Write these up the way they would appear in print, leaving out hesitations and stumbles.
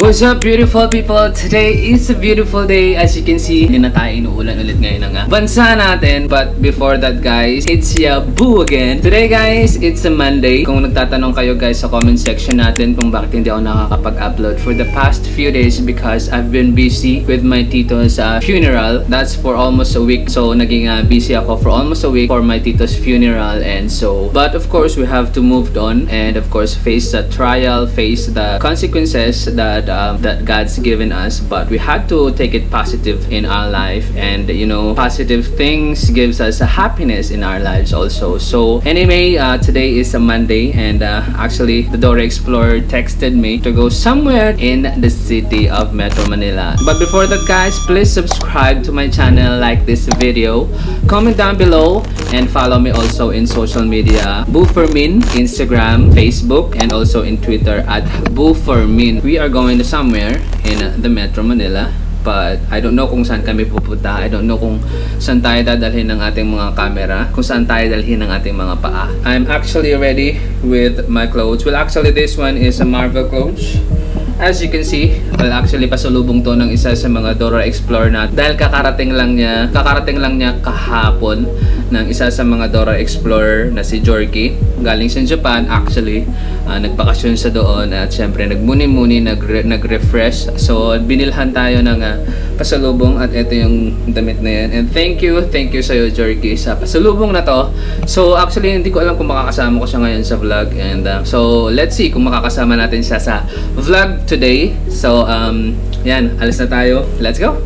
What's up, beautiful people? Today is a beautiful day. As you can see, hindi na tayo inuulan ulit ngayon ng bansa natin. But before that, guys, it's ya boo again. Today, guys, it's a Monday. Kung nagtatanong kayo, guys, sa comment section natin kung bakit hindi ako nakakapag-upload for the past few days, because I've been busy with my tito's funeral. That's for almost a week. So, naging busy ako for almost a week for my tito's funeral. And so, but of course, we have to move on and of course, face the trial, face the consequences that God's given us, but we had to take it positive in our life, and you know, positive things gives us a happiness in our lives also. So anyway, today is a Monday, and actually the Dora Explorer texted me to go somewhere in the city of Metro Manila. But before that, guys, please subscribe to my channel, like this video, comment down below, and follow me also in social media, Booformin, Instagram, Facebook, and also in Twitter at Booformin. We are going to somewhere in the Metro Manila, but I don't know kung saan kami pupunta. I don't know kung saan tayo dadalhin ng ating mga camera, kung saan tayo dalhin ng ating mga paa. I'm actually ready with my clothes. Well, actually this one is a Marvel clothes. As you can see, well, actually pasalubong to ng isa sa mga Dora Explorer natin, dahil kakarating lang niya kahapon ng isa sa mga Dora Explorer na si Jorky. Galing sa Japan, actually nagbakasyon sa doon, at syempre nagmuni-muni, nag-refresh. So binilhan tayo ng pasalubong, at ito yung damit na yan. And thank you sa'yo, Jorky, sa pasalubong na to. So actually hindi ko alam kung makakasama ko siya ngayon sa vlog, and so let's see kung makakasama natin siya sa vlog today. So yan, alis na tayo. Let's go.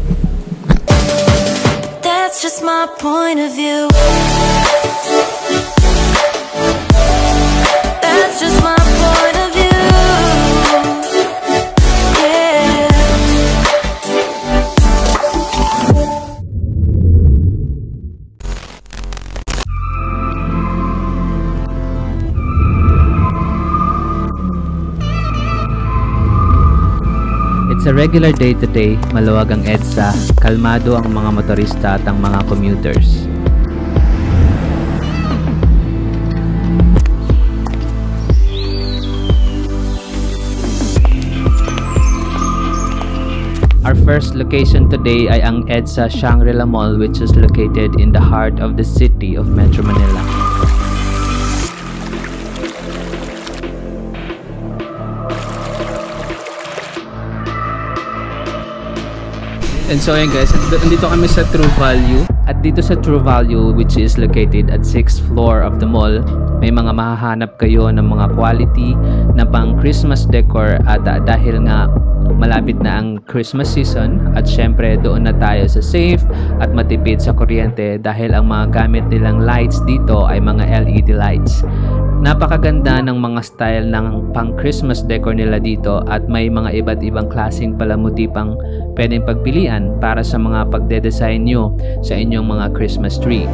That's just my point of view. That's just my point of view. Yeah. It's a regular day today, maluwag ang EDSA, kalmado ang mga motorista at ang mga commuters. Our first location today ay ang EDSA Shangri-La Mall, which is located in the heart of the city of Metro Manila. And so yun, guys, dito kami sa True Value. At dito sa True Value, which is located at 6th floor of the mall, may mga mahahanap kayo ng mga quality na pang Christmas decor. At dahil nga malapit na ang Christmas season, at syempre doon na tayo sa safe at matipid sa kuryente, dahil ang mga gamit nilang lights dito ay mga LED lights. Napakaganda ng mga style ng pang Christmas decor nila dito, at may mga iba't ibang klaseng palamuti pang pwedeng pagpilian para sa mga pagde-design nyo sa inyong mga Christmas tree.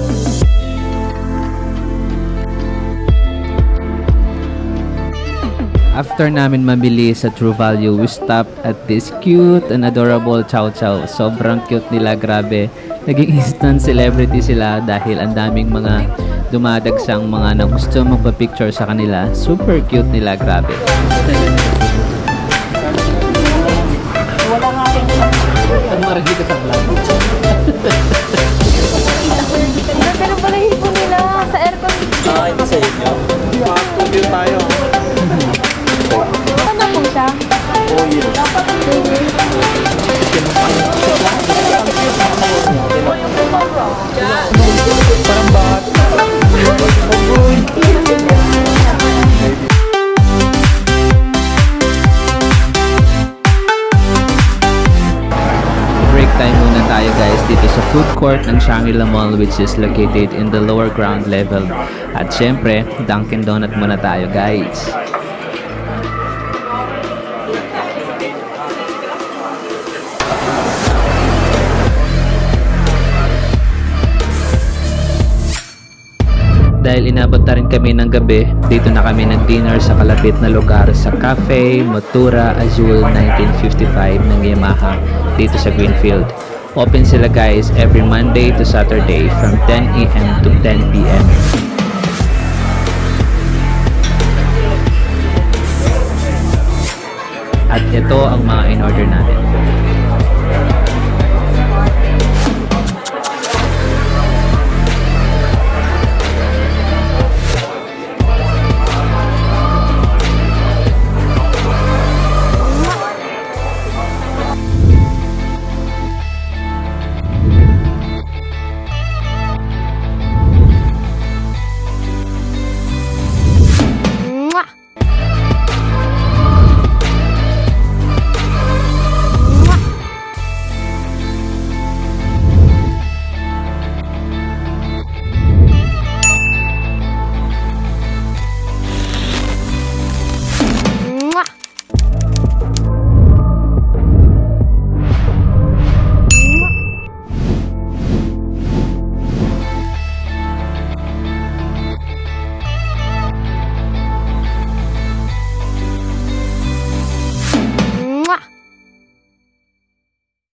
After namin mabili sa True Value, we stopped at this cute and adorable Chow Chow. Sobrang cute nila, grabe. Naging instant celebrity sila dahil ang daming mga dumadagsang mga na gusto magpa-picture sa kanila. Super cute nila, grabe. Wala nga aking ang maragi ka sa vlog. Ganun pala yung hipo nila sa aircon. Hindi sa inyo. Mag-studio tayo. Ano po siya? Oh, yes. Parang bahat. Break time muna tayo, guys, dito sa food court ng Shangri-La Mall, which is located in the lower ground level. At syempre, Dunkin' Donut muna tayo, guys. Dahil inabot na rin kami ng gabi, dito na kami nag-dinner sa kalapit na lugar sa Cafe Motura Azul 1955 ng Yamaha dito sa Greenfield. Open sila, guys, every Monday to Saturday from 10 AM to 10 PM. At ito ang mga in-order natin.